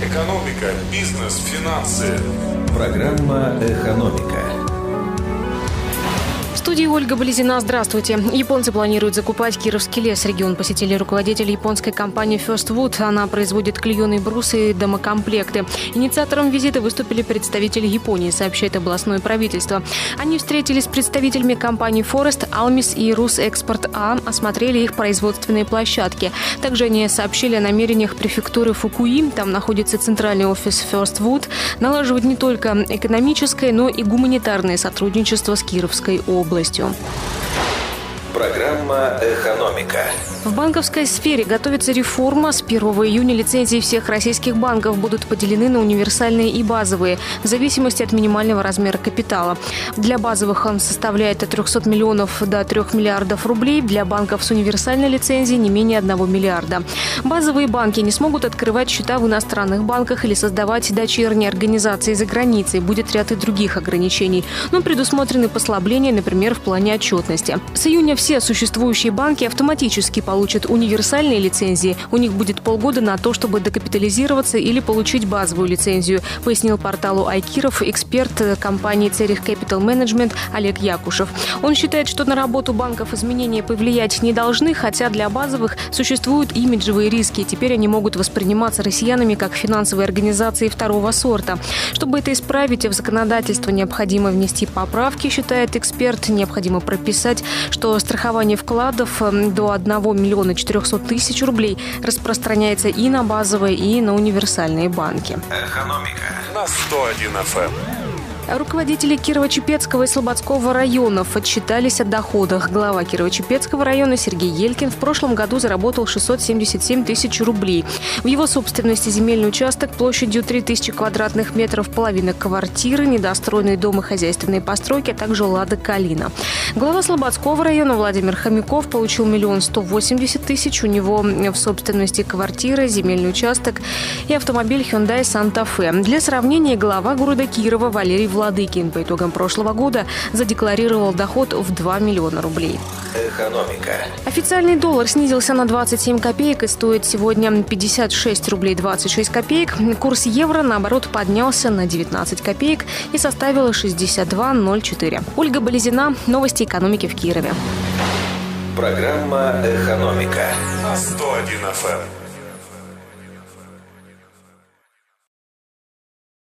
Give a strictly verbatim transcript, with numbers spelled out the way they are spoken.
Экономика, бизнес, финансы. Программа «Экономика». В студии Ольга Болезина. Здравствуйте. Японцы планируют закупать кировский лес. Регион посетили руководитель японской компании First Wood. Она производит клееные брусы и домокомплекты. Инициатором визита выступили представители Японии, сообщает областное правительство. Они встретились с представителями компаний Forest, Almis и Русэкспорт А, осмотрели их производственные площадки. Также они сообщили о намерениях префектуры Фукуи, там находится центральный офис First Wood, налаживать не только экономическое, но и гуманитарное сотрудничество с Кировской областью. Программа «Экономика». В банковской сфере готовится реформа. С первого июня лицензии всех российских банков будут поделены на универсальные и базовые, в зависимости от минимального размера капитала. Для базовых он составляет от трехсот миллионов до трёх миллиардов рублей, для банков с универсальной лицензией не менее одного миллиарда. Базовые банки не смогут открывать счета в иностранных банках или создавать дочерние организации за границей. Будет ряд и других ограничений, но предусмотрены послабления, например, в плане отчетности. С июня все существующие банки автоматически получат получат универсальные лицензии. У них будет полгода на то, чтобы докапитализироваться или получить базовую лицензию, пояснил порталу Айкиров эксперт компании Церих Capital Management Олег Якушев. Он считает, что на работу банков изменения повлиять не должны, хотя для базовых существуют имиджевые риски. Теперь они могут восприниматься россиянами как финансовые организации второго сорта. Чтобы это исправить, в законодательство необходимо внести поправки, считает эксперт. Необходимо прописать, что страхование вкладов до одного миллиона четырехсот тысяч рублей распространяется и на базовые, и на универсальные банки. Экономика На сто один эф эм. Руководители Кирово-Чепецкого и Слободского районов отчитались о доходах. Глава Кирово-Чепецкого района Сергей Елькин в прошлом году заработал шестьсот семьдесят семь тысяч рублей. В его собственности земельный участок площадью три тысячи квадратных метров, половина квартиры, недостроенные дом и хозяйственные постройки, а также «Лада Калина». Глава Слободского района Владимир Хомяков получил миллион сто восемьдесят тысяч. У него в собственности квартира, земельный участок и автомобиль Hyundai Santa Fe. Для сравнения, глава города Кирова Валерий Владыкин по итогам прошлого года задекларировал доход в два миллиона рублей. «Экономика». Официальный доллар снизился на двадцать семь копеек и стоит сегодня пятьдесят шесть рублей двадцать шесть копеек. Курс евро, наоборот, поднялся на девятнадцать копеек и составил шестьдесят два ноль четыре. Ольга Болезина. Новости экономики в Кирове. Программа «Экономика». На сто один эф эм.